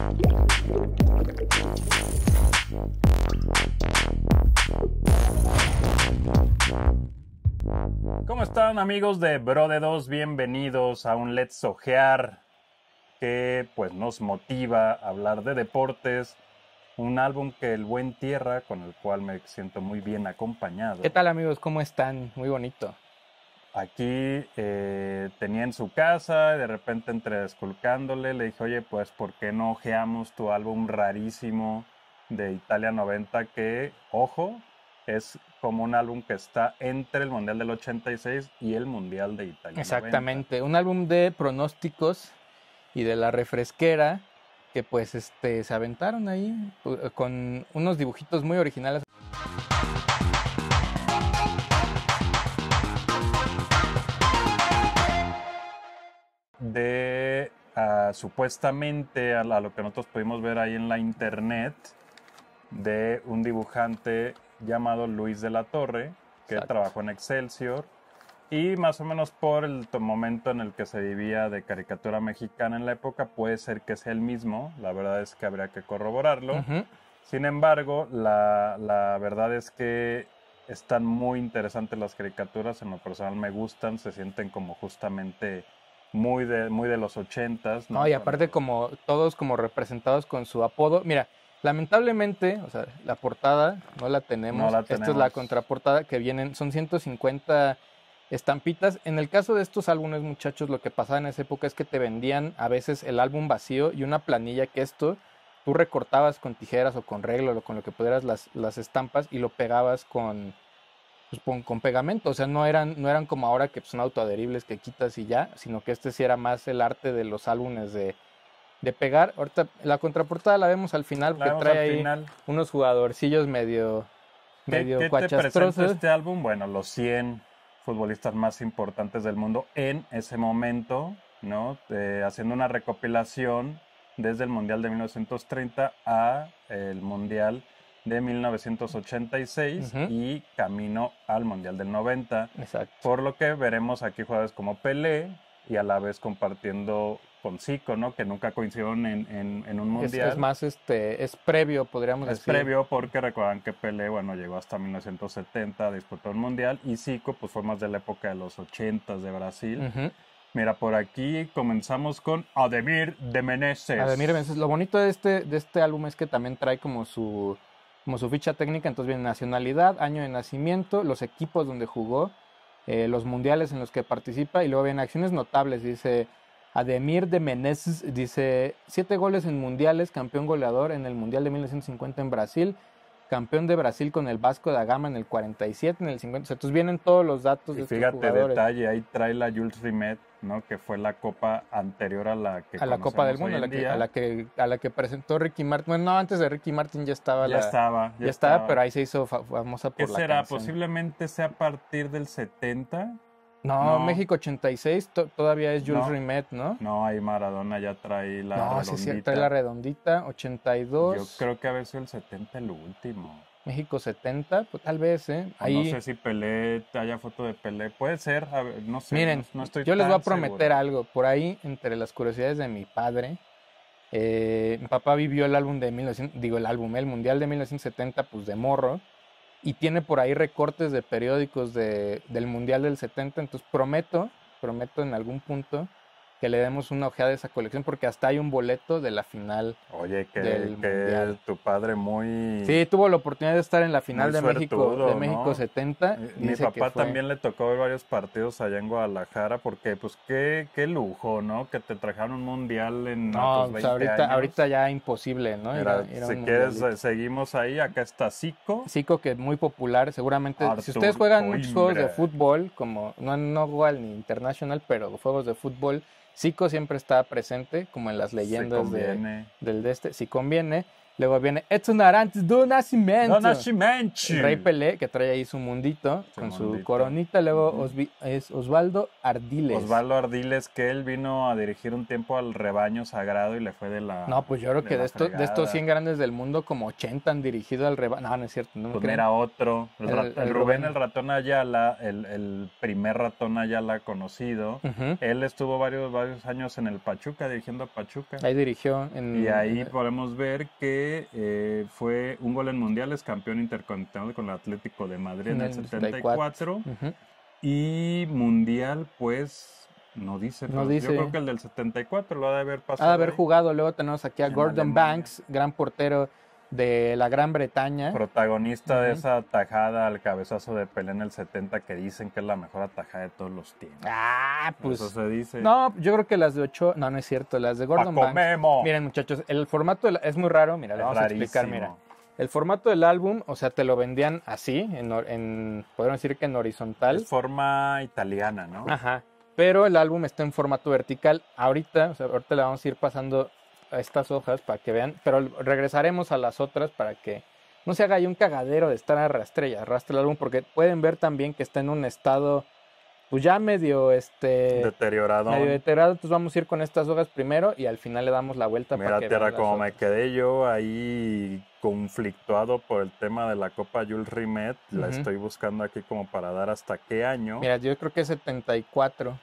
¿Cómo están, amigos de Bro de Dos? Bienvenidos a un Let's Ojear que pues nos motiva a hablar de deportes. Un álbum que el buen Tierra, con el cual me siento muy bien acompañado. ¿Qué tal, amigos? ¿Cómo están? Muy bonito. Aquí tenía en su casa y de repente entre esculcándole le dije, oye, pues ¿por qué no ojeamos tu álbum rarísimo de Italia 90 que, ojo, es como un álbum que está entre el Mundial del 86 y el Mundial de Italia 90? Exactamente, un álbum de pronósticos y de la refresquera que pues se aventaron ahí con unos dibujitos muy originales. De supuestamente a lo que nosotros pudimos ver ahí en la internet, de un dibujante llamado Luis de la Torre, que Exacto. trabajó en Excelsior, y más o menos por el momento en el que se vivía de caricatura mexicana en la época, puede ser que sea el mismo. La verdad es que habría que corroborarlo. Uh-huh. Sin embargo, la verdad es que están muy interesantes las caricaturas. En lo personal me gustan, se sienten como justamente muy de los 80s, ¿no? No, y aparte como todos como representados con su apodo. Mira, lamentablemente, o sea, la portada no la tenemos. No la Esta es tenemos. la contraportada que vienen, son 150 estampitas. En el caso de estos álbumes, muchachos, lo que pasaba en esa época es que te vendían a veces el álbum vacío y una planilla que tú recortabas con tijeras o con regla o con lo que pudieras las estampas y lo pegabas con pegamento. O sea, no eran como ahora que son autoadheribles que quitas y ya, sino que sí era más el arte de los álbumes de pegar. Ahorita la contraportada la vemos al final porque trae ahí unos jugadorcillos medio ¿Qué te presenta este álbum? Bueno, los 100 futbolistas más importantes del mundo en ese momento, ¿no? Haciendo una recopilación desde el Mundial de 1930 a el Mundial de 1986 Uh-huh. y camino al Mundial del 90. Exacto. Por lo que veremos aquí jugadores como Pelé y a la vez compartiendo con Zico, ¿no? Que nunca coincidieron en un mundial. Es más, es previo, podríamos decir. Es previo porque recuerdan que Pelé, bueno, llegó hasta 1970, disputó un mundial, y Zico, pues fue más de la época de los 80s de Brasil. Uh-huh. Mira, por aquí comenzamos con Ademir de Menezes. Ademir de Menezes. Lo bonito de este álbum es que también trae como su ficha técnica. Entonces viene nacionalidad, año de nacimiento, los equipos donde jugó, los mundiales en los que participa, y luego vienen acciones notables. Dice Ademir de Menezes, dice 7 goles en mundiales, campeón goleador en el Mundial de 1950 en Brasil, campeón de Brasil con el Vasco da Gama en el 47, en el 50. O sea, entonces vienen todos los datos de estos jugadores. Fíjate, detalle, ahí trae la Jules Rimet, ¿no? Que fue la copa anterior a la que la Copa del Mundo, a la que presentó Ricky Martin. Bueno, no, antes de Ricky Martin ya estaba. Ya estaba, pero ahí se hizo famosa por la canción. ¿Qué será? Canción. Posiblemente sea a partir del 70. No, México 86 todavía es Jules Rimet, ¿no? No, ahí Maradona ya trae la redondita. Sí, trae la redondita, 82. Yo creo que a veces el 70 el último. México 70, pues tal vez, Ahí... No sé si Pelé, haya foto de Pelé, puede ser, a ver, no sé. Miren, no estoy yo les voy a prometer seguro. algo, por ahí, entre las curiosidades de mi padre, mi papá vivió el álbum de el Mundial de 1970, pues de morro, y tiene por ahí recortes de periódicos del Mundial del 70, entonces prometo en algún punto que le demos una ojeada de esa colección, porque hasta hay un boleto de la final. Oye, del Mundial. Tu padre muy... Sí, tuvo la oportunidad de estar en la final de suertudo, México ¿no? 70. Mi papá también le tocó ver varios partidos allá en Guadalajara, porque pues qué qué lujo, ¿no? Que te trajeron un mundial en tus 20 años. Ahorita ya imposible, ¿no? Mira, si quieres, seguimos ahí. Acá está Zico. Zico, que es muy popular, seguramente. Artur si ustedes juegan Coimbra. muchos juegos de fútbol, como no juegan ni International, pero juegos de fútbol, Zico siempre está presente, como en las leyendas conviene. Si conviene. Luego viene Edson Arantes do Nascimento. ¡Do Nascimento! Rey Pelé, que trae ahí su mundito con su coronita. Luego es Osvaldo Ardiles. Osvaldo Ardiles, que él vino a dirigir un tiempo al rebaño sagrado y le fue de la. No, pues yo creo que de estos 100 grandes del mundo, como 80 han dirigido al rebaño. No es cierto. No pues era otro. El Rubén, el ratón Ayala, el primer ratón Ayala conocido. Él estuvo varios años en el Pachuca, dirigiendo a Pachuca. Ahí dirigió. Y ahí podemos ver que fue un gol en mundiales, campeón intercontinental con el Atlético de Madrid en el 74. Y mundial, pues, no dice. No dice. Yo creo que el del 74 lo ha de haber pasado. Ha de haber jugado. Luego tenemos aquí a Gordon Banks, gran portero de la Gran Bretaña. Protagonista de esa atajada al cabezazo de Pelé en el 70, que dicen que es la mejor atajada de todos los tiempos. Pues. Eso se dice. No, yo creo que las de Ochoa. No es cierto. Las de Gordon Paco Banks. Memo. Miren, muchachos, el formato es muy raro. Mira, le vamos a explicar. Mira. El formato del álbum, o sea, te lo vendían así, podríamos decir que en horizontal. Es forma italiana, ¿no? Ajá. Pero el álbum está en formato vertical. Ahorita le vamos a ir pasando a estas hojas para que vean, pero regresaremos a las otras para que no se haga ahí un cagadero de estar arrastre el álbum, porque pueden ver también que está en un estado pues ya medio deteriorado. Entonces vamos a ir con estas hojas primero y al final le damos la vuelta. Mira, tierra, como me quedé yo ahí conflictuado por el tema de la Copa Jules Rimet. La estoy buscando aquí como para dar hasta qué año. Mira, yo creo que es 74.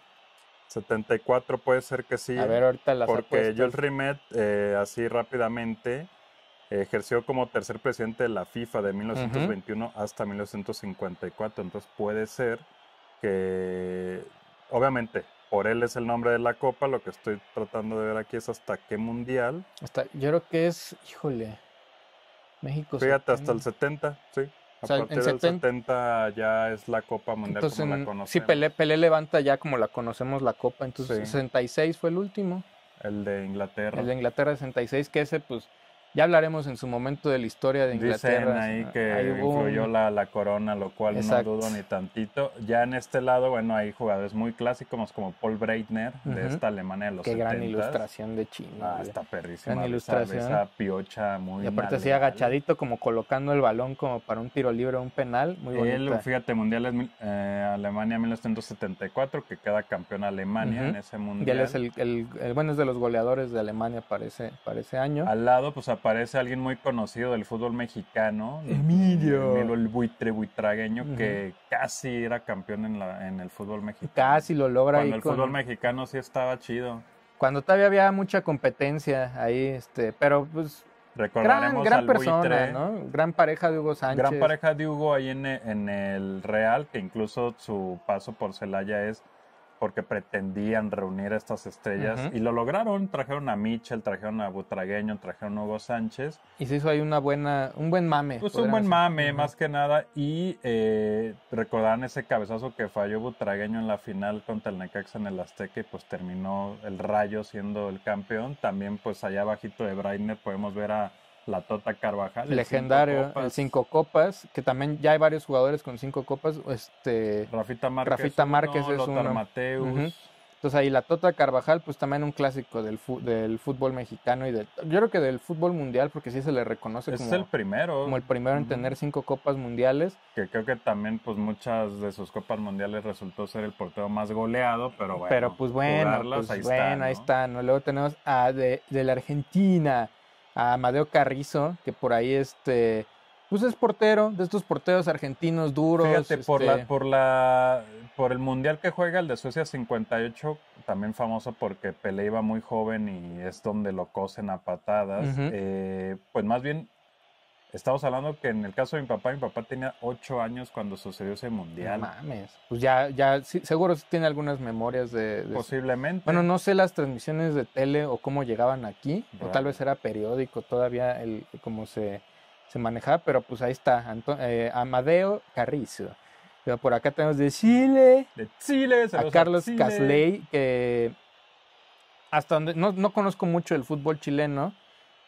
74 puede ser que sí. A ver, ahorita las porque apuestas. Jules Rimet, así rápidamente, ejerció como tercer presidente de la FIFA de 1921 hasta 1954. Entonces puede ser que, obviamente, por él es el nombre de la copa. Lo que estoy tratando de ver aquí es hasta qué mundial. Yo creo que es, híjole, México. Fíjate, hasta el 70, sí. A partir del 70 ya es la Copa Mundial. Entonces, como la conocemos. Sí, Pelé levanta ya como la conocemos la Copa. Entonces, 66 fue el último. El de Inglaterra. El de Inglaterra 66, que ese, pues, ya hablaremos en su momento de la historia de Inglaterra. Dicen ahí que influyó la corona, lo cual no dudo ni tantito. Ya en este lado, bueno, hay jugadores muy clásicos como Paul Breitner, de esta Alemania de los 70. Qué gran ilustración de Chino. Está perrísima. Gran ilustración. Esa piocha muy. Y aparte así agachadito, como colocando el balón como para un tiro libre o un penal. Muy bonito. Fíjate, mundiales Alemania 1974, que queda campeón Alemania en ese mundial. Y él es bueno, es de los goleadores de Alemania para ese año. Al lado, pues aparece alguien muy conocido del fútbol mexicano, Emilio el buitragueño, que casi era campeón en el fútbol mexicano. Casi lo logra. Cuando el fútbol mexicano sí estaba chido. Cuando todavía había mucha competencia ahí, pero pues recordaremos gran persona, buitre, ¿no? Gran pareja de Hugo Sánchez. Gran pareja de Hugo ahí en el Real, que incluso su paso por Celaya es porque pretendían reunir a estas estrellas y lo lograron. Trajeron a Michel, trajeron a Butragueño, trajeron a Hugo Sánchez. Y se hizo ahí un buen mame. Pues un buen mame, más que nada. Y recordaban ese cabezazo que falló Butragueño en la final contra el Necaxa en el Azteca y pues terminó el Rayo siendo el campeón. También pues allá abajito de Breitner podemos ver a la Tota Carvajal. Legendario, el 5 copas, que también ya hay varios jugadores con 5 copas. Rafita Márquez es uno. Mateus. Entonces ahí la Tota Carvajal, pues también un clásico del fútbol mexicano y yo creo que del fútbol mundial, porque sí se le reconoce como el primero. Como el primero en tener 5 copas mundiales. Que creo que también pues muchas de sus copas mundiales resultó ser el portero más goleado, pero bueno. Pero pues ahí está, ¿no? Luego tenemos de la Argentina, a Amadeo Carrizo, que por ahí pues es portero, de estos porteros argentinos duros. Fíjate, por el mundial que juega, el de Suecia 58, también famoso porque Pelé iba muy joven y es donde lo cosen a patadas. Pues más bien, estamos hablando que en el caso de mi papá tenía 8 años cuando sucedió ese mundial. No mames. Pues ya sí, seguro sí tiene algunas memorias de posiblemente. Bueno, no sé las transmisiones de tele o cómo llegaban aquí, o tal vez era periódico todavía cómo se manejaba, pero pues ahí está, Amadeo Carrizo. Pero por acá tenemos de Chile, a Carlos Casley, que hasta donde no conozco mucho el fútbol chileno,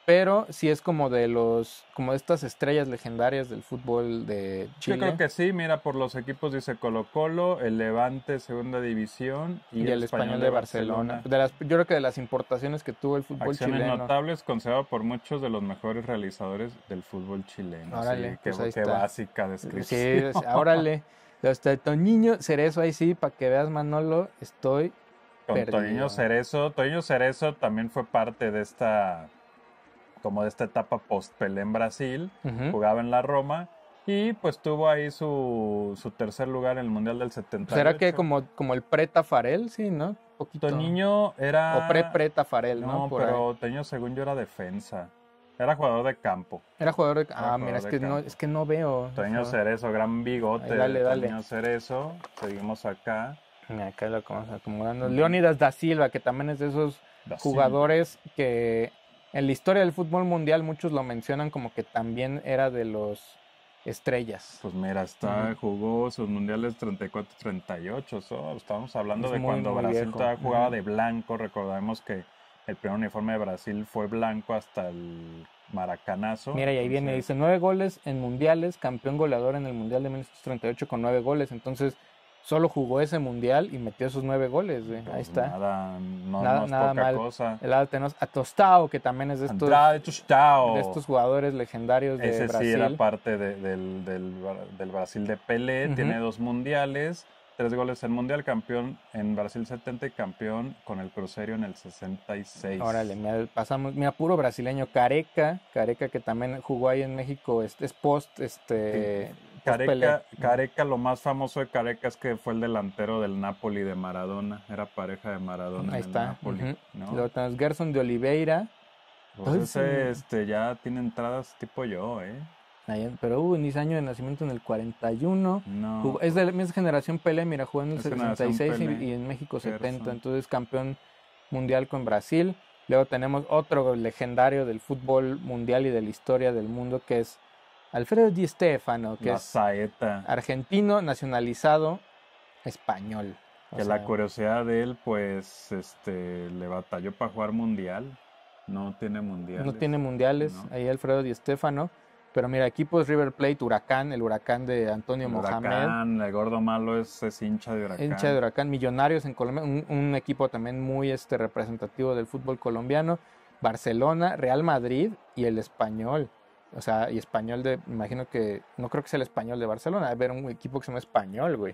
pero sí es como de estas estrellas legendarias del fútbol de Yo Chile. creo que sí, mira, por los equipos dice Colo-Colo, el Levante Segunda División y el Español de Barcelona. Yo creo que de las importaciones que tuvo el fútbol Acciones chileno. notables, considerado por muchos de los mejores realizadores del fútbol chileno. Órale, Sí, pues ahí qué está. básica descripción. Sí, órale. Hasta Toñiño Cerezo, ahí sí, para que veas, Manolo, estoy Con perdido. Toño Cerezo también fue parte de esta etapa post-Pelé en Brasil, jugaba en la Roma y pues tuvo ahí su tercer lugar en el Mundial del 78. ¿Será que como el pre-Tafarel? Sí, ¿no? Un poquito. Toñiño era... O pre-Tafarel, ¿no? No, pero Toño según yo era defensa. Era jugador de campo. Era jugador de... mira, es que no veo. Toño Cerezo, gran bigote. Dale. Toño Cerezo. Seguimos acá. Mira, acá lo vamos acomodando. Leónidas da Silva, que también es de esos jugadores que en la historia del fútbol mundial muchos lo mencionan como que también era de los estrellas. Pues mira, jugó sus mundiales 34-38. Estamos hablando de cuando Brasil todavía jugaba de blanco. Recordemos que el primer uniforme de Brasil fue blanco hasta el Maracanazo. Mira, y ahí viene, dice 9 goles en mundiales, campeón goleador en el mundial de 1938 con 9 goles. Entonces, solo jugó ese mundial y metió esos 9 goles, güey. Pues ahí está. Nada poca mal. Cosa. El lado tenemos a Tostao, que también es de estos jugadores legendarios de Ese Brasil. Sí era parte del Brasil de Pelé. Tiene 2 mundiales, 3 goles en mundial, campeón en Brasil 70 y campeón con el Cruzeiro en el 66. Órale, pasamos, mira, puro brasileño, Careca que también jugó ahí en México, es post, Careca, lo más famoso de Careca es que fue el delantero del Napoli de Maradona, era pareja de Maradona. Ahí en está. El Napoli, ¿no? Luego tenemos Gerson de Oliveira. Pues ese ya tiene entradas tipo yo, Pero hubo inicio año de nacimiento en el 41. No, es de la misma generación Pelé, mira, jugó en el 66 y en México 70. Entonces campeón mundial con Brasil. Luego tenemos otro legendario del fútbol mundial y de la historia del mundo, que es Alfredo Di Stéfano, que es argentino, nacionalizado, español. Que la curiosidad de él, pues, le batalló para jugar mundial. No tiene mundiales. No tiene mundiales, no. Ahí Alfredo Di Stéfano. Pero mira, equipos River Plate, Huracán, el Huracán de Antonio Mohamed. El gordo malo es hincha de Huracán. Hincha de Huracán. Millonarios en Colombia, un equipo también muy representativo del fútbol colombiano. Barcelona, Real Madrid y el Español. O sea, y Español me imagino que, no creo que sea el Español de Barcelona, debe haber un equipo que se llama Español, güey.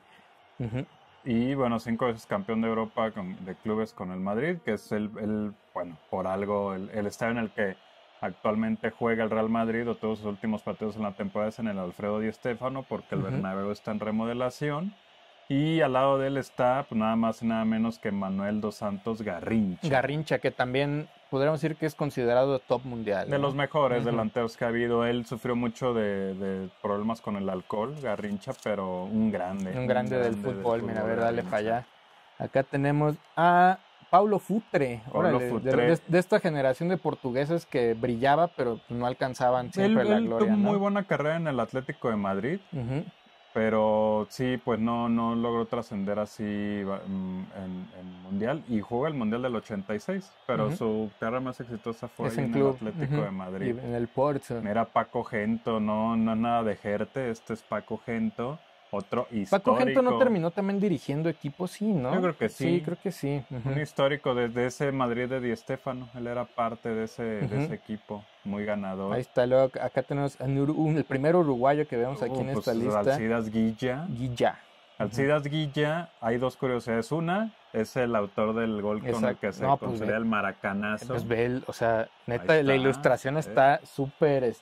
Y bueno, 5 veces campeón de Europa de clubes con el Madrid, que es bueno, por algo, el estadio en el que actualmente juega el Real Madrid o todos sus últimos partidos en la temporada es en el Alfredo Di Stéfano, porque el Bernabéu está en remodelación. Y al lado de él está, pues nada más y nada menos que Manuel dos Santos Garrincha. Garrincha, que también podríamos decir que es considerado top mundial. De los mejores delanteros que ha habido. Él sufrió mucho de problemas con el alcohol, Garrincha, pero un grande. Un grande del fútbol, mira, a ver, dale para allá. Acá tenemos a Paulo Futre. De esta generación de portugueses que brillaba, pero no alcanzaban siempre la gloria. Tuvo muy buena carrera en el Atlético de Madrid. Pero sí, pues no logró trascender así en Mundial. Y jugó el Mundial del 86, pero su carrera más exitosa fue en el Atlético de Madrid. Y en el Porto. Era Paco Gento, no nada de Gerte, este es Paco Gento, otro histórico. Paco Gento no terminó también dirigiendo equipos, sí, ¿no? Yo creo que sí. Sí, creo que sí. Un histórico desde ese Madrid de Di Stéfano, él era parte de ese equipo. Muy ganador. Ahí está, luego acá tenemos el primer uruguayo que vemos aquí en esta lista. Alcidas Guilla. Alcidas Guilla, hay 2 curiosidades. Una, es el autor del gol con el que se considera el maracanazo. Pues ve, o sea, neta, la ilustración está súper,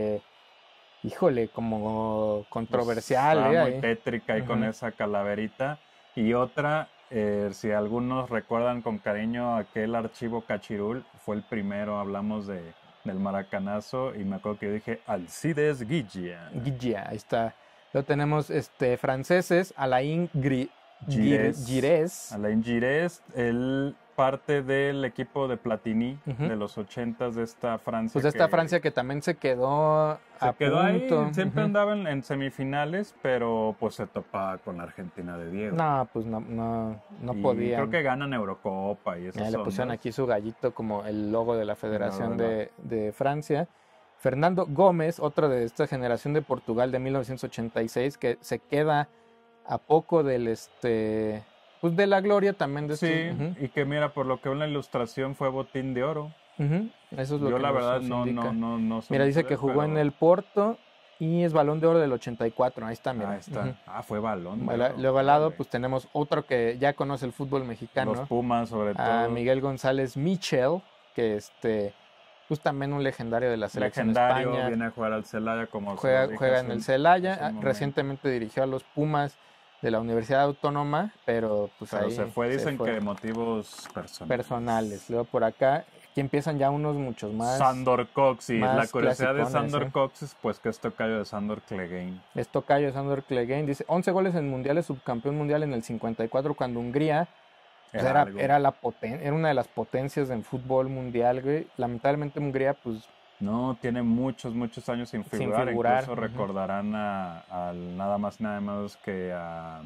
híjole, como controversial. Está muy tétrica ahí con esa calaverita. Y otra, si algunos recuerdan con cariño aquel archivo Cachirul, fue el primero, hablamos del maracanazo y me acuerdo que yo dije Alcides Guilla. Guilla, ahí está. Luego tenemos franceses, Alain Giresse. Alain Giresse, él parte del equipo de Platini Ujú. de los 80s de esta Francia. Pues de esta Francia que también se quedó se quedó ahí, punto. siempre Ujú. andaba en semifinales, pero pues se topaba con la Argentina de Diego. No, pues no Y podían. creo que ganan Eurocopa y esas Le pusieron ondas. aquí su gallito como el logo de la Federación logo de de Francia. Fernando Gómez, otro de esta generación de Portugal de 1986, que se queda a poco del pues de la gloria también de estos. Sí, y que mira, por lo que veo en la ilustración fue botín de oro. Ujú. Eso es lo Yo que la verdad nos indica. no sé Mira, dice mucho de que él, jugó en pero el Porto y es Balón de Oro del 84. Ahí está, mira. ahí está. Ujú. Fue balón de Bueno, oro. luego al lado, Órale. pues tenemos otro que ya conoce el fútbol Los mexicano, Pumas sobre a todo. Miguel González Michel, que pues también un legendario de la selección Legendario, España. viene a jugar al Celaya como se Juega, los dije juega hace en el un Celaya. momento. Recientemente dirigió a los Pumas de la Universidad Autónoma, pero pues Pero ahí se fue, dicen fue. que de motivos Personales. Luego por acá, aquí empiezan ya unos muchos más. Sandor Coxis. más La curiosidad de clasicones, Sandor Coxis, pues que es tocayo de Sandor Clegane. Es tocayo Sandor Clegane. Dice 11 goles en mundiales, subcampeón mundial en el 54 cuando Hungría pues, Algo. era una de las potencias del fútbol mundial, güey. Lamentablemente Hungría pues No, tiene muchos años sin figurar. figurar, Incluso ujú. recordarán al nada más que a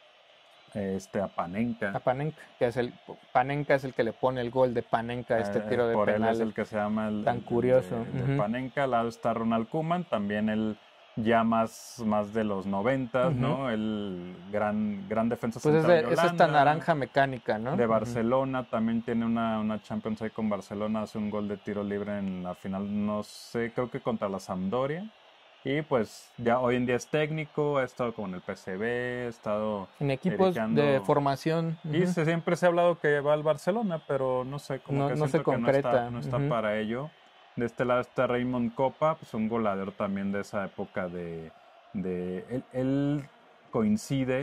Panenka. Panenka es el que le pone el gol de Panenka a este tiro de Por él penal. es el que se llama el tan curioso. de Ujú. Panenka. Al lado está Ronald Koeman, también él ya más de los 90, Ujú. ¿no? El gran defensa Pues central de es esta Holanda. naranja mecánica, ¿no? De Ujú. Barcelona, también tiene una Champions ahí con Barcelona, hace un gol de tiro libre en la final, no sé, creo que contra la Sampdoria. Y pues ya hoy en día es técnico, ha estado con el PSV, ha estado En equipos dirigiendo. de formación. Y Ujú. siempre se ha hablado que va al Barcelona, pero no sé, como que No se siento que concreta. no está Ujú. para ello. De este lado está Raymond Kopa, pues un goleador también de esa época él coincide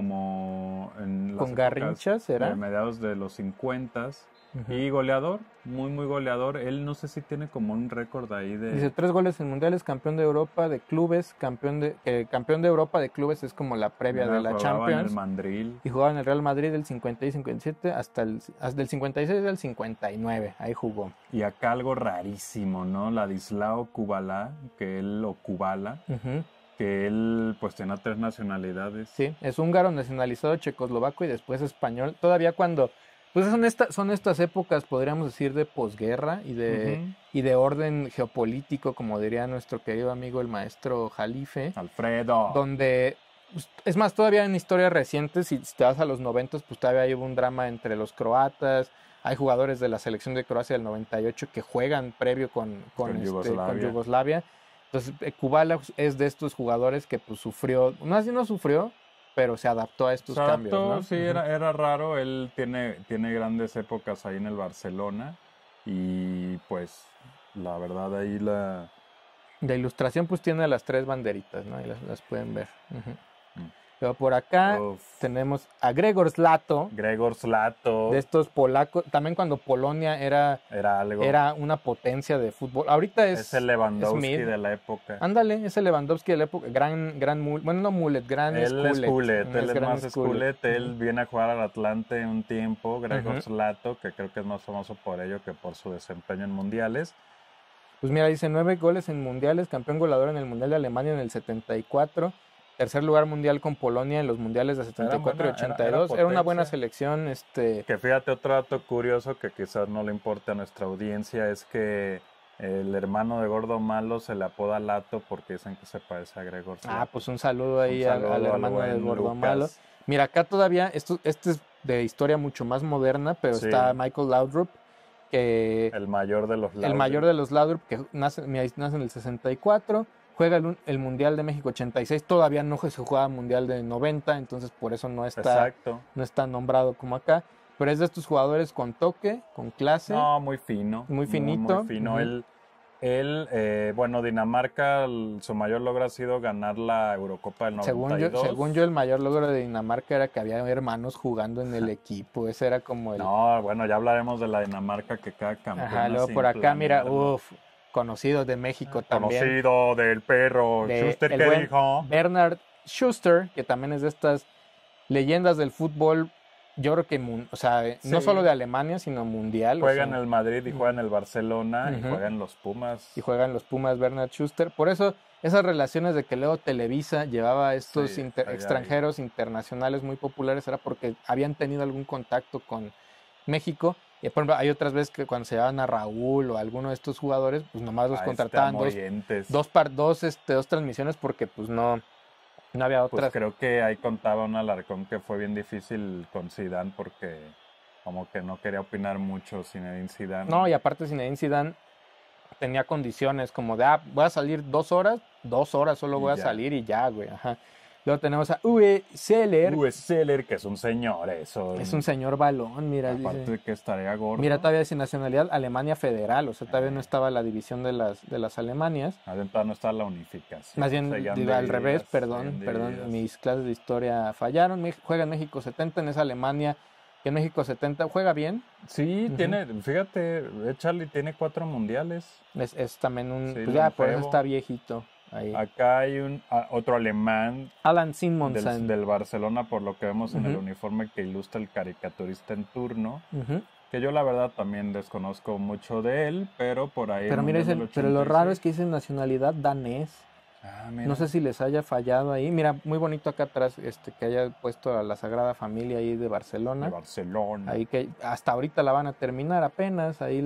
como en las Con Garrincha, ¿será? de mediados de los 50 Ujú. y goleador, muy goleador. Él no sé si tiene como un récord ahí de... Dice 3 goles en mundiales, campeón de Europa de clubes, campeón de Europa de clubes es como la previa de la jugaba en el Champions. Mandril. Y jugaba en el Real Madrid del 56 y 57 hasta el 56 al 59. Ahí jugó. Y acá algo rarísimo, ¿no? Ladislao Kubala, Kubala, Ujú. que él pues tenía 3 nacionalidades. Sí, es húngaro nacionalizado checoslovaco y después español. Todavía cuando pues son estas épocas, podríamos decir, de posguerra y de orden geopolítico, como diría nuestro querido amigo el maestro Jalife, Alfredo. donde, pues, es más, todavía en historias recientes, si te vas a los 90, pues todavía hubo un drama entre los croatas, hay jugadores de la selección de Croacia del 98 que juegan previo con Yugoslavia. Entonces, Kubala es de estos jugadores que pues sufrió, no sufrió, pero se adaptó a estos cambios, ¿no? Sí, era raro. Él tiene grandes épocas ahí en el Barcelona. Y pues, la verdad, ahí la... De ilustración, pues tiene las 3 banderitas, ¿no? Ahí las pueden ver. Ujú. Pero por acá tenemos a Gregor Slato. Gregor Slato. De estos polacos. También cuando Polonia era una potencia de fútbol. Ahorita es el Lewandowski Smith. de la época. Ándale, es el Lewandowski de la época. Gran mullet. Bueno, no mullet, gran Él Skullet. es Skullet, él es más Skullet. Skullet. Él viene a jugar al Atlante un tiempo. Gregor Slato, que creo que es más famoso por ello que por su desempeño en mundiales. Pues mira, dice 9 goles en mundiales, campeón goleador en el Mundial de Alemania en el 74, tercer lugar mundial con Polonia en los mundiales de 74 y 82. Era una buena selección. Que fíjate, otro dato curioso que quizás no le importe a nuestra audiencia es que el hermano de Gordo Malo se le apoda Lato porque dicen que se parece a Gregor Slato. Pues un saludo ahí al hermano de Gordo Malo. Mira, acá todavía, este es de historia mucho más moderna, pero está Michael Laudrup, que el mayor de los Laudrup. El mayor de los Laudrup, que nace en el 64, juega el Mundial de México 86, todavía no se juega Mundial de 90, entonces por eso no está nombrado como acá, pero es de estos jugadores con toque, con clase. No, muy fino. Muy finito. Muy fino. Bueno, Dinamarca, su mayor logro ha sido ganar la Eurocopa del 92. Según yo, el mayor logro de Dinamarca era que había hermanos jugando en el equipo. Ese era como el... No, bueno, ya hablaremos de la Dinamarca que queda campeón. Luego por acá, mira, conocido de México también. Conocido del perro Schuster, que dijo. Bernard Schuster, que también es de estas leyendas del fútbol yo creo que, o sea, no Sí. solo de Alemania, sino mundial. Juega o en sea, el Madrid y juega en el Barcelona y Ujú. juega en los Pumas. y juegan los Pumas Bernard Schuster. Por eso, esas relaciones de que luego Televisa llevaba a estos Sí, allá extranjeros internacionales muy populares era porque habían tenido algún contacto con México. Y por ejemplo, hay otras veces que cuando se llevaban a Raúl o a alguno de estos jugadores, pues nomás los a contrataban Morientes. dos transmisiones porque pues no había Pues otras. creo que ahí contaba un Alarcón que fue bien difícil con Zidane porque como que no quería opinar mucho Zinedine Zidane. No, y aparte Zinedine Zidane tenía condiciones como de, voy a salir 2 horas solo Y voy a ya. salir y ya, güey, ajá. Luego tenemos a Uwe Seller, Uwe Seller, que es un señor, eso. es un señor balón, mira, Aparte dice. de que estaría gordo. Mira, todavía sin nacionalidad Alemania Federal, o sea, todavía no estaba la división de las Alemanias. Más bien todavía no está la unificación. Más bien, Seguían digo, al revés, divididas, seguían perdón, divididas. mis clases de historia fallaron. Juega en México 70, en esa Alemania, que en México 70 juega bien. Sí, Ujú. tiene, fíjate, Charlie tiene 4 mundiales. Es también un, Sí, pues ya, por eso longevo. está viejito ahí. Acá hay otro alemán Alan Simonsen. del Barcelona, por lo que vemos en el Ujú. uniforme que ilustra el caricaturista en turno. Ujú. Que yo la verdad también desconozco mucho de él, pero por ahí... Pero el mira, Mundial del pero lo raro es 86. que dicen nacionalidad danés. Ah, mira. No sé si les haya fallado ahí. Mira, muy bonito acá atrás que haya puesto a la Sagrada Familia ahí de Barcelona. De Barcelona. Ahí que hasta ahorita la van a terminar apenas. Ahí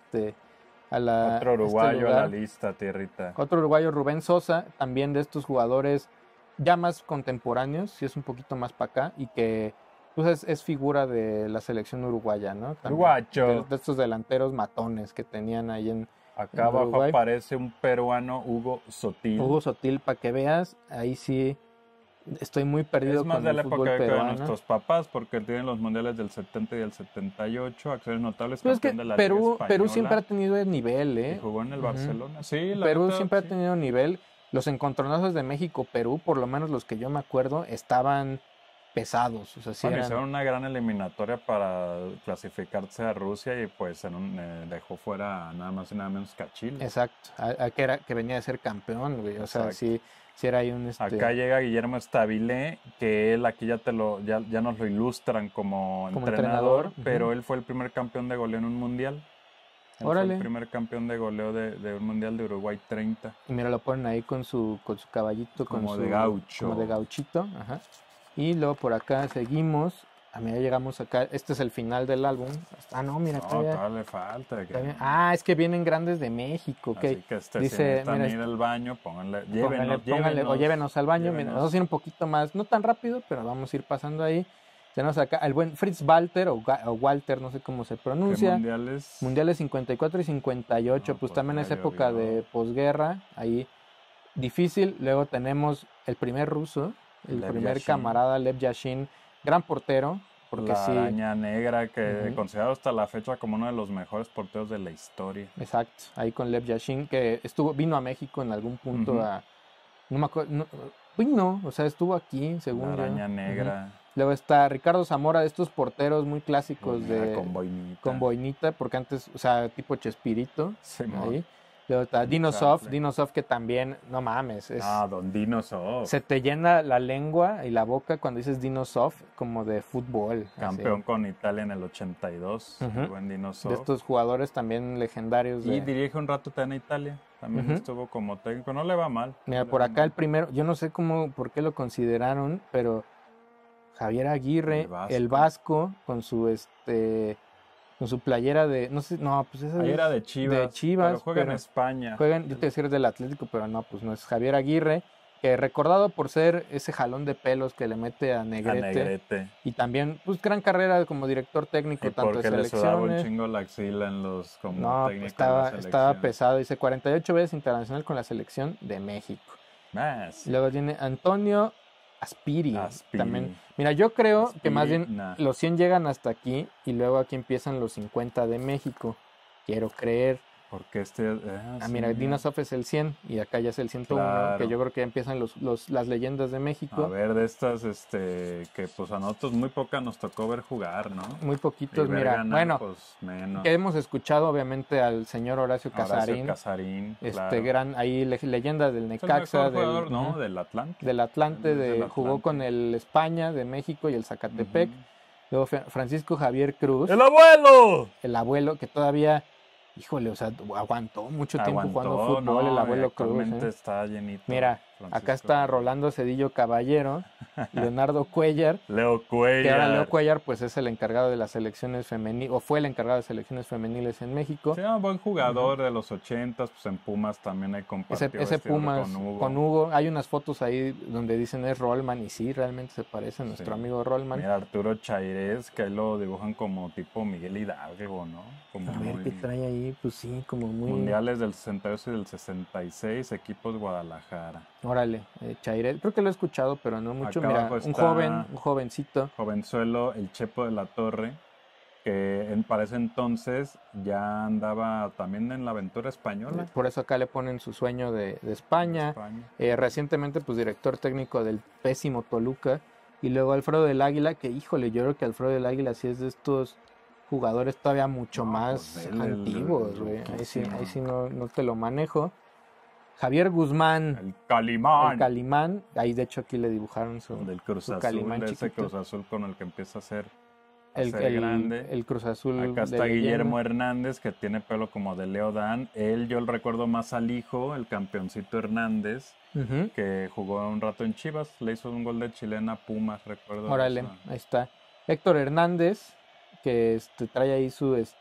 Otro uruguayo a la lugar. lista, tierrita. Otro uruguayo, Rubén Sosa, también de estos jugadores ya más contemporáneos, si es un poquito más para acá, y que pues es figura de la selección uruguaya, ¿no? También, Uruguayo. de estos delanteros matones que tenían ahí en Acá abajo Uruguay. aparece un peruano, Hugo Sotil. Hugo Sotil, para que veas, ahí sí estoy muy perdido Es más con de el la fútbol época de peruano. nuestros papás, porque tienen los mundiales del 70 y del 78, acciones notables, Pues es que campeón de la Perú, Liga Perú Española, siempre ha tenido nivel, y jugó en el Ujú. Barcelona. Sí, la Perú neta, siempre ha sí. tenido nivel. Los encontronazos de México-Perú, por lo menos los que yo me acuerdo, estaban pesados. O sea, sí Bueno, eran- hicieron una gran eliminatoria para clasificarse a Rusia y pues dejó fuera nada más y nada menos que a Chile. Exacto, que venía de ser campeón, güey. O sea, Exacto. sí era ahí un Acá llega Guillermo Estabilé, que él aquí ya nos lo ilustran como entrenador, entrenador, pero ujú. él fue el primer campeón de goleo en un mundial. Él fue Órale. el primer campeón de goleo de un mundial de Uruguay 30. Y mira, lo ponen ahí con su caballito, Como de gaucho. como de gauchito, ajá. Y luego por acá seguimos. Mira, llegamos acá. Este es el final del álbum. No, mira, No, todavía. todavía le falta. Es que vienen grandes de México, ok. Así que si Dice, necesitan mira, ir al baño, pónganle, pónganle llévenos, o llévenos al baño. Mira, llévenos. vamos a ir un poquito más, no tan rápido, pero vamos a ir pasando ahí. Tenemos acá al buen Fritz Walter o Walter, no sé cómo se ¿Qué pronuncia. mundiales? Mundiales 54 y 58, No, pues pues también ya es época llovió. de posguerra, ahí difícil. Luego tenemos el primer ruso, el Lev primer Yashin. camarada, Lev Yashin, gran portero, porque La sí, araña negra, que Ujú. considerado hasta la fecha como uno de los mejores porteros de la historia. exacto, ahí con Lev Yashin, que vino a México en algún punto Ujú. no me acuerdo, vino, o sea, estuvo aquí, La según yo. araña Ujú. negra. Luego está Ricardo Zamora, de estos porteros muy clásicos Mira, con boinita. con boinita, porque antes, o sea, tipo Chespirito, Simón. ahí. Luego está El Dinosov, chanfle. que también, no mames, Ah, Don Dinosaur. se te llena la lengua y la boca cuando dices Dinosov, como de fútbol. así. Campeón con Italia en el 82. Ujú. El buen De Dinosaur. estos jugadores también legendarios. Y dirige un rato también a Italia. También Ujú. estuvo como técnico. No le va mal. Mira, no le por va acá mal. el primero, yo no sé por qué lo consideraron, pero Javier Aguirre, el Vasco, con su playera de, no sé, no, pues esa Ahí es era de Chivas. de Chivas, Pero juega en pero España. juegan, yo te iba a decir del Atlético, pero no, pues no es Javier Aguirre, que recordado por ser ese jalón de pelos que le mete a A Negrete, Negrete. y también, pues gran carrera como director técnico, Y tanto de porque le sudaba un selecciones. chingo la axila como No, técnico pues de la estaba selección. pesado, dice 48 veces internacional con la selección de México. Más. Luego tiene Antonio Aspiri. Aspiri. También. Mira, yo creo que más bien Aspiri, nah. los 100 llegan hasta aquí y luego aquí empiezan los 50 de México. Quiero creer. Porque sí, Mira, Dinosov es el 100 y acá ya es el 101, Claro. que yo creo que ya empiezan las leyendas de México. A ver, de estas, que pues a nosotros muy poca nos tocó ver jugar, ¿no? Muy poquitos, Y ver mira. ganar, Bueno, pues menos. que hemos escuchado obviamente al señor Horacio Casarín. Casarín, claro. Gran, ahí leyenda del Es el Necaxa, mejor jugador, ¿no? ujú, Del Atlante. del Atlante, Del jugó Atlante. con el España de México y el Zacatepec. Ujú. Luego Francisco Javier Cruz, ¡El abuelo! el abuelo, que todavía, híjole, o sea, aguantó mucho tiempo jugando fútbol, no, el y abuelo Cruz. actualmente está llenito. Mira, acá está Rolando Cedillo Caballero, Leonardo Cuellar, Leo que ahora Leo Cuellar. Cuellar pues es el encargado de las selecciones femeniles, o fue el encargado de selecciones femeniles en México. Sí, un buen jugador de los 80s, pues en Pumas también hay compartido Ese vestidor Pumas con Hugo. hay unas fotos ahí donde dicen es Rollman y sí, realmente se parece a nuestro Sí. amigo Rollman. Mira, Arturo Chairez, que ahí lo dibujan como tipo Miguel Hidalgo, ¿no? Como A ver qué trae ahí, pues sí, como muy... Mundiales del 68 y del 66, equipos Guadalajara. Órale, Chairez, creo que lo he escuchado, pero no mucho. Acá Mira, abajo un está jovencito. Jovenzuelo, el Chepo de la Torre, que para ese entonces ya andaba también en la aventura española. Por eso acá le ponen su sueño de España. Recientemente, pues director técnico del pésimo Toluca. Y luego Alfredo del Águila, que híjole, yo creo que Alfredo del Águila sí es de estos jugadores todavía mucho más pues, antiguos, güey. Ahí sí no te lo manejo. Javier Guzmán, El Calimán. el Calimán, ahí de hecho aquí le dibujaron Del Cruz su Azul, Calimán de ese chiquito. Cruz Azul con el que empieza a ser El Cruz Azul. Acá está Guillermo Hernández, que tiene pelo como de Leo Dan. Él, yo lo recuerdo más al hijo, el campeoncito Hernández, que jugó un rato en Chivas. Le hizo un gol de chilena a Pumas, recuerdo. Órale, ahí está. Héctor Hernández, que trae ahí sus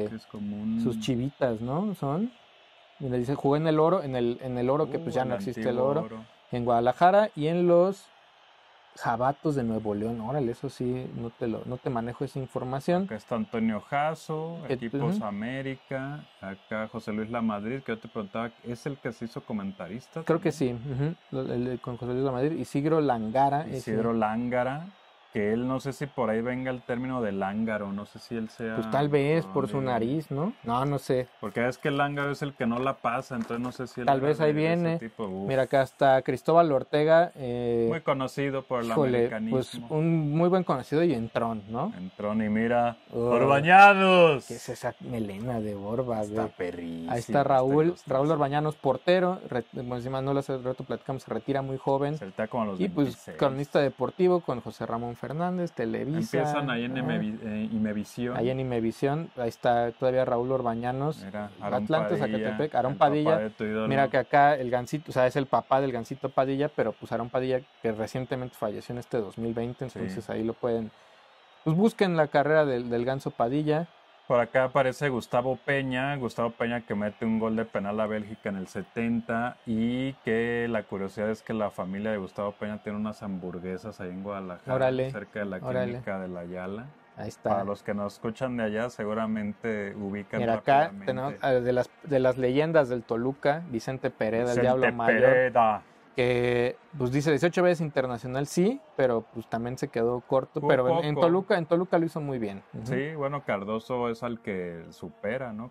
chivitas, ¿no? Son. Y le dice, jugó en el Oro, en el Oro, que pues ya no existe el oro, en Guadalajara y en los Jabatos de Nuevo León. Órale, eso sí, no te manejo esa información. Acá está Antonio Jasso, Equipos América. Acá José Luis Lamadrid, que yo te preguntaba, ¿es el que se hizo comentarista? Creo que sí, con José Luis Lamadrid. Isidro Lángara. Lángara, que él no sé si por ahí venga el término de lángaro, no sé si él sea... Pues tal vez por su nariz, ¿no? No sé. Porque es que el lángaro es el que no la pasa, entonces no sé si... Tal vez ahí viene. Mira, acá está Cristóbal Ortega. Muy conocido por el americanismo. Pues un muy buen conocido y entrón, ¿no? Entrón y mira, Orbañanos. ¿Qué es esa melena de Borba, güey? Está perrísimo. Ahí está Raúl Orbañanos, portero. Encima no lo hace rato platicamos, se retira muy joven. Se retira como a los 26. Y pues cronista deportivo con José Ramón Fernández, Televisa. Empiezan ahí en Imevisión. Ahí en Imevisión, ahí está todavía Raúl Orbañanos. Mira, Atlantes, Zacatepec, Aarón Padilla. Mira que acá el Gansito, o sea, es el papá del Gansito Padilla, pero pues Aarón Padilla que recientemente falleció en este 2020, entonces ahí lo pueden, pues busquen la carrera del Ganso Padilla. Por acá aparece Gustavo Peña que mete un gol de penal a Bélgica en el 70 y que la curiosidad es que la familia de Gustavo Peña tiene unas hamburguesas ahí en Guadalajara, cerca de la clínica de la Ayala. Ahí está. Para los que nos escuchan de allá seguramente ubican. Mira, acá tenemos de las leyendas del Toluca, Vicente Pereda, el Diablo Mayor. Que pues dice 18 veces internacional, sí, pero pues también se quedó corto. Pero en Toluca lo hizo muy bien. Sí, bueno, Cardoso es al que supera, ¿no?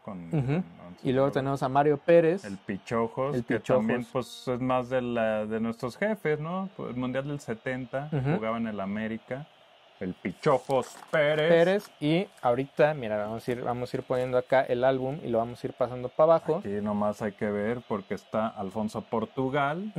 Y luego tenemos a Mario Pérez. El Pichojos, que también pues es más de nuestros jefes, ¿no? El Mundial del 70, jugaba en el América. El Pichojos Pérez. Y ahorita, mira, vamos a ir poniendo acá el álbum y lo vamos a ir pasando para abajo. Aquí nomás hay que ver porque está Alfonso Portugal.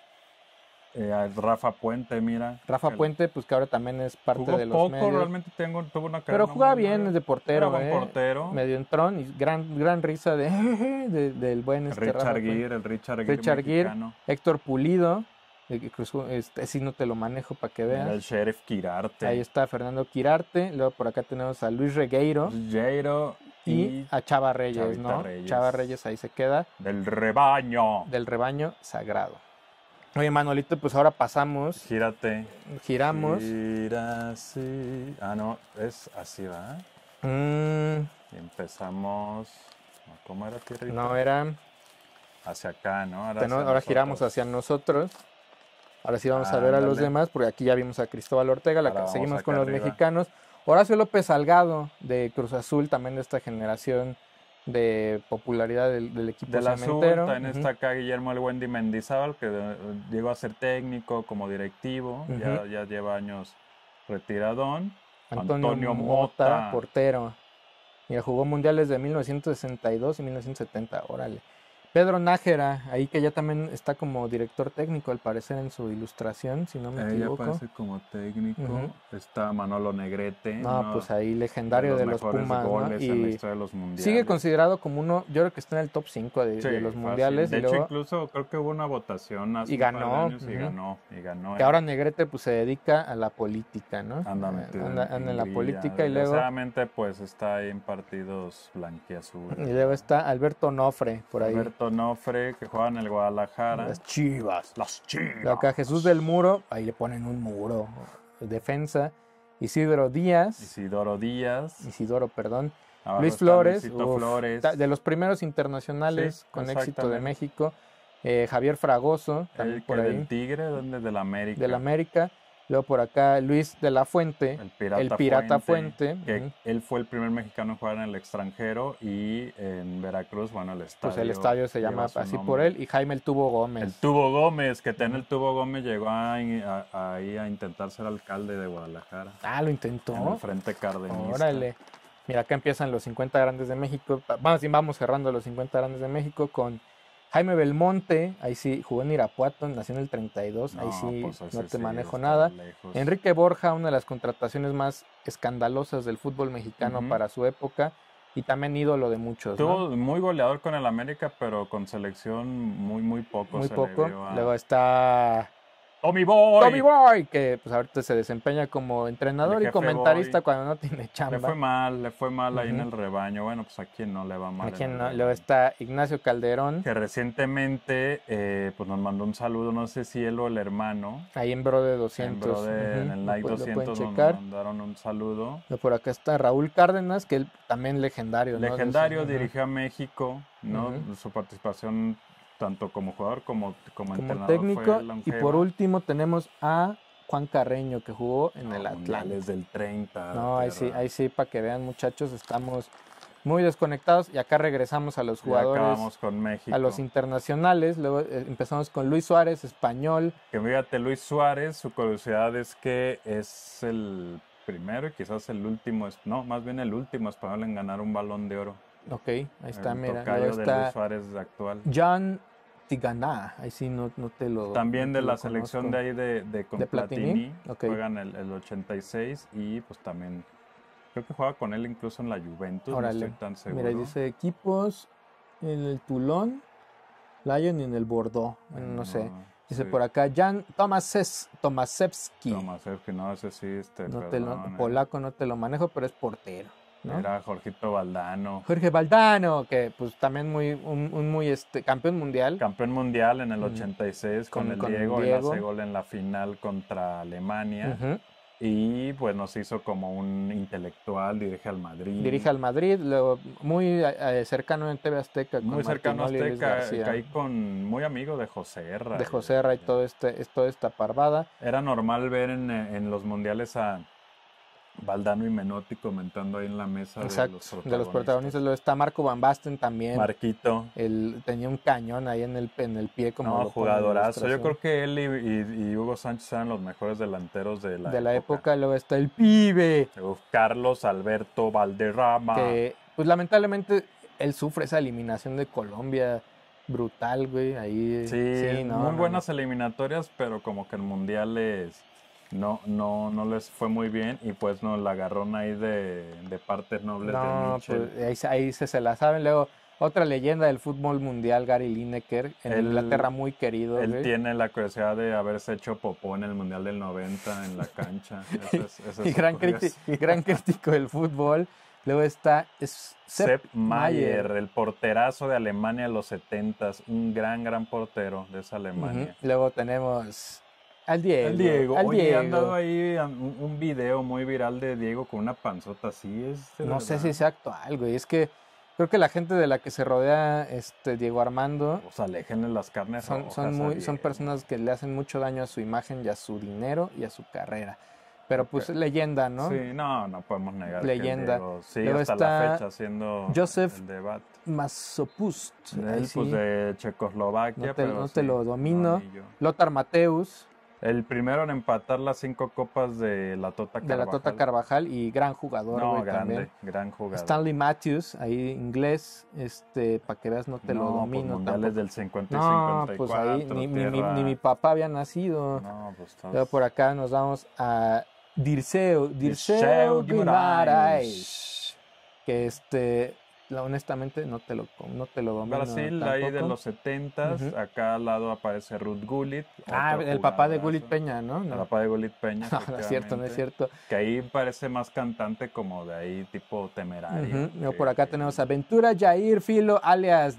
Rafa Puente, mira. Puente, pues que ahora también es parte de los medios. Realmente tuvo una carrera. Pero jugaba bien de portero, buen portero. Medio entrón y gran risa del buen Richard Gere, Héctor Pulido. Sí no te lo manejo para que veas. El Sheriff Quirarte. Ahí está Fernando Quirarte. Luego por acá tenemos a Luis Regueiro. Y a Chava Reyes, ¿no? Chava Reyes ahí se queda. Del rebaño sagrado. Oye, Manuelito, pues ahora pasamos. Giramos. Gira, sí. Ah, no, es así, ¿va? Y empezamos. ¿Cómo era, tierrita? No, era. Hacia acá, ¿no? Ahora giramos hacia nosotros. Ahora sí vamos a ver a los demás, porque aquí ya vimos a Cristóbal Ortega, seguimos con los mexicanos. Horacio López Salgado, de Cruz Azul, también de esta generación de popularidad del equipo cementero. También está acá Guillermo El Wendy Mendizábal, que llegó a ser técnico, como directivo, ya lleva años retiradón. Antonio Mota, portero. Mira, jugó mundiales de 1962 y 1970, órale. Pedro Nájera, ahí que ya también está como director técnico, al parecer, en su ilustración, si no me Ella equivoco. aparece como técnico. Ujú. Está Manolo Negrete, No, uno pues ahí de legendario los de los mejores Pumas, ¿no? goles en la Y historia de los mundiales. sigue considerado como uno, yo creo que está en el top 5 Sí, de los fácil. mundiales. De y hecho, luego, incluso creo que hubo una votación hace y un par de ganó. años y ganó Que él. ahora Negrete pues se dedica a la política, ¿no? Anda metido Anda en la grilla. política y luego Desgraciadamente, pues está ahí en partidos blanquiazules. está Alberto Nofre por ahí. Alberto Nofre, que juega en el Guadalajara. Las Chivas. Las Chivas. Luego acá Jesús del Muro, ahí le ponen un muro. Defensa. Isidoro Díaz. Isidoro, perdón. Abajo Luis está Flores, Luisito Flores. de los primeros internacionales Sí, con éxito de exactamente. México. Javier Fragoso, también El por que ahí. del Tigre, donde del América. Del América. Luego por acá Luis de la Fuente, El Pirata Fuente. Que él fue el primer mexicano en jugar en el extranjero y en Veracruz, bueno, el estadio. Pues el estadio se llama así por él. Y Jaime el Tubo Gómez. El Tubo Gómez, que ten el Tubo Gómez llegó ahí a intentar ser alcalde de Guadalajara. Ah, lo intentó. En el Frente Cardenista. Órale. Mira, acá empiezan los 50 grandes de México. Vamos cerrando los 50 grandes de México con Jaime Belmonte. Ahí sí, jugó en Irapuato, nació en el 32. Ahí sí, pues no te sí, manejo está nada. lejos. Enrique Borja, una de las contrataciones más escandalosas del fútbol mexicano para su época. Y también ídolo de muchos. Tuvo ¿no? muy goleador con el América, pero con selección muy poco. Muy se poco. Le vio a... Luego está Tommy Boy, que pues ahorita se desempeña como entrenador El y comentarista Boy. cuando no tiene chamba. Le fue mal ahí en el rebaño. Bueno, pues a quién no le va mal. ¿A quién no? Luego está Ignacio Calderón. Que recientemente pues nos mandó un saludo, no sé si él o el hermano. Ahí en Brode 200. En el Night 200 nos mandaron un saludo. Por acá está Raúl Cárdenas, que él también legendario. Legendario, dirigió a México, ¿no? Su participación tanto como jugador como entrenador técnico. fue Y por último tenemos a Juan Carreño, que jugó en el Atlante. Desde el 30. No, ahí sí, para que vean, muchachos, estamos muy desconectados. Y acá regresamos a los jugadores. Acabamos con México. A los internacionales. Luego empezamos con Luis Suárez, español. Que fíjate, Luis Suárez, su curiosidad es que es el primero y quizás el último, no, más bien el último español en ganar un Balón de Oro. Ok, ahí está, mira. Tocayo Luego de está Luis Suárez actual. John Tiganá, ahí sí no te lo... También no de la selección de ahí con Platini, okay. Juegan el 86 y pues también, creo que juega con él incluso en la Juventus, Órale. no estoy tan seguro. Mira, dice equipos en el Toulon, Lyon y en el Bordeaux, no sé. Dice por acá, Jan Tomaszewski. Tomaszewski, no, ese sí, polaco no te lo manejo, pero es portero. ¿no? Era Jorgito Valdano. Jorge Valdano, que pues también muy campeón mundial. Campeón mundial en el 86 con el Diego. Él hace gol en la final contra Alemania. Y pues nos hizo como un intelectual, dirige al Madrid. Luego muy cercano en TV Azteca. Muy cercano a Azteca, caí muy amigo de José Erra. De José Erra y toda esta parvada. Era normal ver en los mundiales a Valdano y Menotti comentando ahí en la mesa. Exacto, de los protagonistas. Luego está Marco Van Basten también. Marquito. Él tenía un cañón ahí en el pie. Como jugadorazo. Yo creo que él y Hugo Sánchez eran los mejores delanteros de la época. Luego está el pibe. Carlos Alberto Valderrama. Que, pues lamentablemente, él sufre esa eliminación de Colombia brutal, güey. Ahí, muy buenas eliminatorias, pero como que en mundiales... No les fue muy bien y pues no la agarrón ahí de partes nobles de Mitchell. Pues ahí se la saben. Luego, otra leyenda del fútbol mundial, Gary Lineker, en Inglaterra muy querido. Él tiene la curiosidad de haberse hecho popó en el Mundial del 90 en la cancha. Y gran crítico del fútbol. Luego está Sepp Maier, el porterazo de Alemania de los 70s, un gran portero de esa Alemania. Luego tenemos... Al Diego. Oye, han dado ahí un video muy viral de Diego con una panzota así. No sé si sea actual, güey. Es que creo que la gente de la que se rodea Diego Armando... Pues aléjenle las carnes son personas que le hacen mucho daño a su imagen y a su dinero y a a Pero pues leyenda, ¿no? Sí, no podemos negar leyenda. Que Diego, hasta la fecha haciendo Joseph el debate. Masopust. Él, pues de Checoslovaquia. No te lo domino. Lothar Matthäus. El primero en empatar las 5 copas de la Tota de Carvajal. la Tota Carvajal y gran jugador, No, güey, grande, también. gran jugador. Stanley Matthews, ahí inglés, para que veas, no te lo No, pues domino mundiales tampoco. del 50 y No, 54. pues ahí ni tierra. mi papá había nacido. No, pues Luego por acá nos vamos a Dirceu Dirceu Guimarães, que honestamente no te lo domino Brasil, ahí de tampoco. los 70s. Ujú. Acá al lado aparece Ruud Gullit. otro El papá de jugadorazo. Gullit Peña, ¿no? El No, papá de Gullit Peña, no es cierto, no es efectivamente. cierto. Que ahí parece más cantante como de ahí, tipo Temerario. Ujú. Luego por acá tenemos a Ventura Jair Filo, alias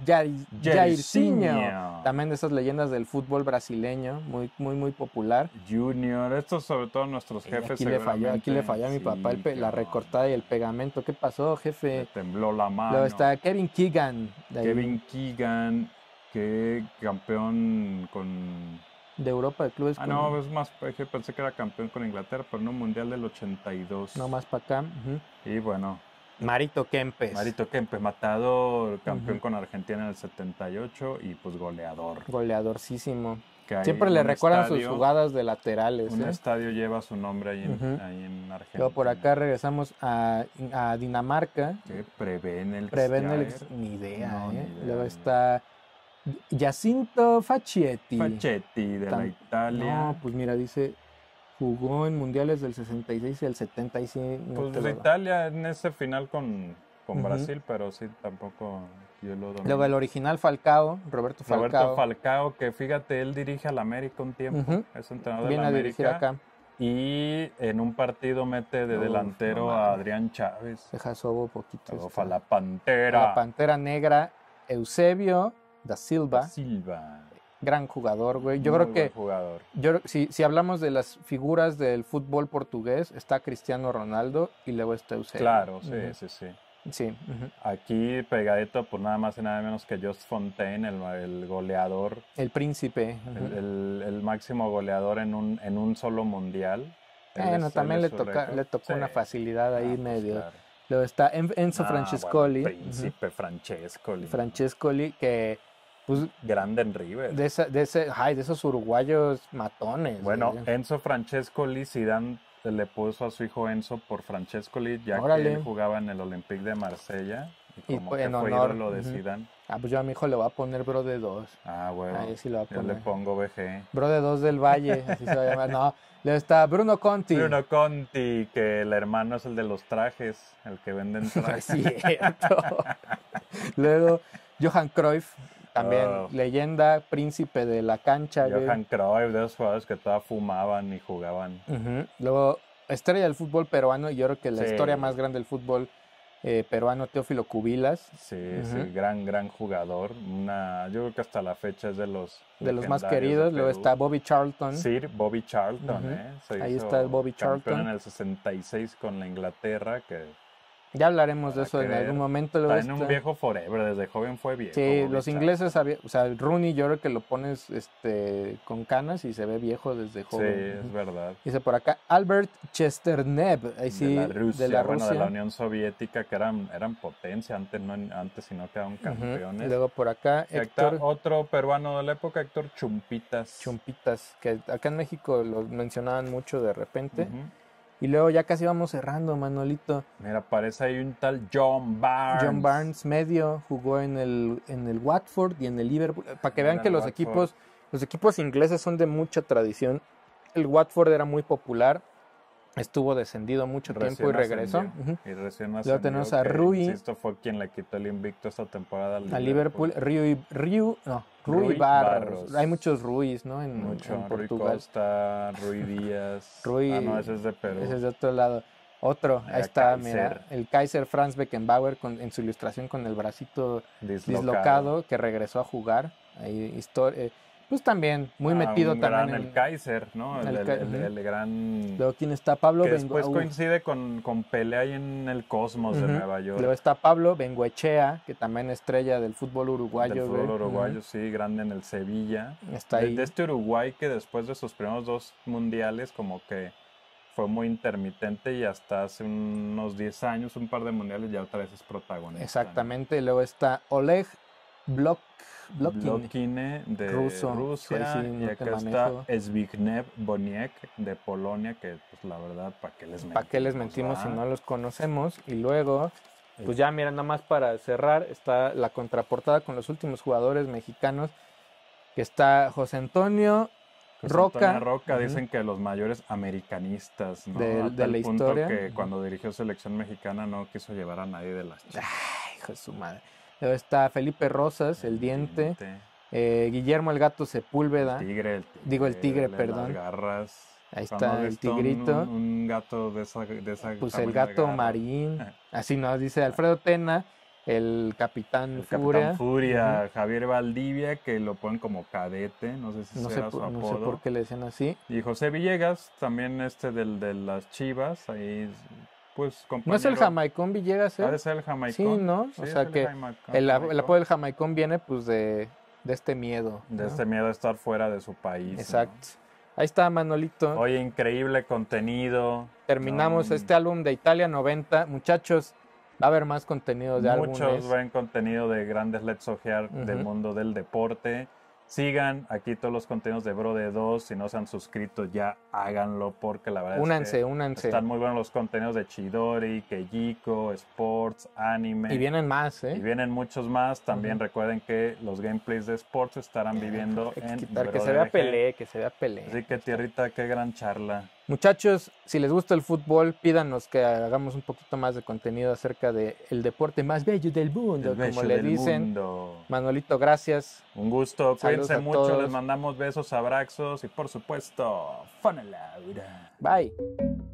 Jairzinho. También de esas leyendas del fútbol brasileño, muy, muy, muy popular. Junior, estos sobre todo nuestros jefes. Aquí le falló a mi papá la recortada y el pegamento. ¿Qué pasó, jefe? Le tembló la mano. Luego está Kevin Keegan. Kevin Keegan, que campeón con... De Europa de clubes. No, es más, pensé que era campeón con Inglaterra, pero no, Mundial del 82. No, más para acá. Uh-huh. Y bueno. Marito Kempes, matador, campeón con Argentina en el 78 y pues goleador. Goleadorcísimo. Siempre le recuerdan sus jugadas de laterales. Un estadio lleva su nombre ahí en Argentina. Luego por acá regresamos a Dinamarca. ¿Qué? Prevenel. Ni idea, no, ¿eh? Ni idea, Luego está Jacinto Facchetti. De la Italia. No, pues mira, dice, jugó en mundiales del 66 y el 75. Pues de Italia en ese final con Brasil, pero sí, tampoco yo lo domino. Luego el original Falcao, Roberto Falcao, que fíjate, él dirige al América un tiempo. Es entrenador de la América. Viene a dirigir acá. Y en un partido mete de delantero a Adrián Chávez. Deja sobo poquito. La Pantera. La Pantera Negra, Eusebio da Silva. Gran jugador, güey. Yo creo que si hablamos de las figuras del fútbol portugués, está Cristiano Ronaldo y luego está Eusebio. Claro, sí. Sí. Aquí pegadito, pues nada más y nada menos que Just Fontaine, el goleador. El príncipe. El máximo goleador en un solo mundial. Bueno, también le tocó una facilidad ahí medio. Claro. Luego está Enzo Francescoli. Bueno, príncipe Francescoli. Francescoli, que pues, grande en River. De esos uruguayos matones. Bueno, Enzo Francescoli, Zidane le puso a su hijo Enzo por Francescoli, ya que él jugaba en el Olympique de Marsella. Y como que fue ídolo de Zidane. Pues yo a mi hijo le voy a poner Bro de 2. Bueno. Ahí sí lo voy a poner. Yo le pongo BG. Bro de 2 del Valle, así se va a llamar. No, luego está Bruno Conti. Que el hermano es el de los trajes, el que venden trajes. Cierto. Luego Johan Cruyff. También leyenda, príncipe de la cancha. Johan Cruyff, de esos jugadores que todas fumaban y jugaban. Luego, estrella del fútbol peruano, y yo creo que la historia más grande del fútbol peruano, Teófilo Cubillas. Sí, gran jugador. Yo creo que hasta la fecha es de los más queridos. Luego está Bobby Charlton. Sí, Bobby Charlton, Ahí está el Bobby Charlton. En el 66 con la Inglaterra, que... Ya hablaremos de eso en algún momento. Luego está en un viejo forever, desde joven fue viejo. Sí, los ingleses, Rooney yo creo que lo pones con canas y se ve viejo desde joven. Sí, es verdad. Dice por acá, Albert Chesternev, ahí sí, de la Unión Soviética, que eran potencia, antes si no quedaban campeones. Y luego por acá, Héctor, otro peruano de la época, Héctor Chumpitas. Que acá en México lo mencionaban mucho de repente. Y luego ya casi vamos cerrando, Manolito. Mira, aparece ahí un tal John Barnes. John Barnes, medio, jugó en el Watford y en el Liverpool. Para que vean que los equipos ingleses son de mucha tradición. El Watford era muy popular. Estuvo descendido mucho tiempo y regresó. Y recién ascendió. Luego tenemos a Rui. Insisto, fue quien le quitó el invicto esta temporada al Liverpool. Rui Barros. Hay muchos Ruiz, ¿no? En Portugal. Rui Costa, Rui Díaz. no, ese es de Perú. Ese es de otro lado. Ahí está, mira, el Kaiser Franz Beckenbauer en su ilustración con el bracito dislocado, que regresó a jugar. Ahí pues también, muy metido también. El Kaiser, ¿no? El gran... Luego, ¿quién está? Pablo Bengoechea. Después coincide con Pelé ahí en el Cosmos de Nueva York. Luego está Pablo Bengoechea, que también estrella del fútbol uruguayo. Del fútbol uruguayo, sí, grande en el Sevilla. Está ahí. De este Uruguay que después de sus primeros 2 mundiales como que fue muy intermitente y hasta hace unos 10 años, un par de mundiales, ya otra vez es protagonista. Exactamente. ¿No? Luego está Oleg Blokine de ruso. Rusia. Ahí sí, no y te acá manejo. está Zbigniew Boniek de Polonia, que pues la verdad, ¿para qué les mentimos? ¿Para qué les mentimos si va? no los conocemos? Y luego, pues ya mira, nada más para cerrar, está la contraportada con los últimos jugadores mexicanos, que está José Antonio José Roca. Antonio Roca, dicen que los mayores americanistas, ¿no? De A la tal punto historia. que cuando dirigió selección mexicana no quiso llevar a nadie de las Chivas. Ay, hijo de su madre. Luego está Felipe Rosas, el diente. Guillermo el Gato Sepúlveda. El tigre, de perdón. Las garras. Ahí ¿Cuándo está has el visto tigrito. Un gato de esa Pues tamaño el de gato garra? marín. Así nos dice Alfredo Tena, el Capitán El Furia. Capitán Furia, Javier Valdivia, que lo ponen como cadete, no sé si No sé, será su no sé apodo. por qué le decían así. Y José Villegas, también de las Chivas, ahí pues compañero. ¿No es el Jamaicón Villegas? Ha de ser el Jamaicón. Sí, ¿no? Sí, o es sea que el apodo del Jamaicón viene pues de este miedo. De ¿no? este miedo a estar fuera de su país. Exacto. ¿no? Ahí está Manolito. Oye, increíble contenido. Terminamos este álbum de Italia 90. Muchachos, va a haber más contenido de álbumes. Muchos ven contenido de grandes Let's Ojear del mundo del deporte. Sigan aquí todos los contenidos de Bro de 2. Si no se han suscrito, ya háganlo porque la verdad es que están muy buenos los contenidos de Chidori, Kejiko, Sports, Anime. Y vienen más, ¿eh? Y vienen muchos más. También recuerden que los gameplays de Sports estarán viviendo en quitar, que se vea Pelé, que se vea Pelé. Así que, tierrita, qué gran charla. Muchachos, si les gusta el fútbol, pídanos que hagamos un poquito más de contenido acerca del deporte más bello del mundo, como le dicen. Manolito, gracias. Un gusto, cuídense mucho, todos. les mandamos besos, abrazos y por supuesto, Fonalaura. Bye.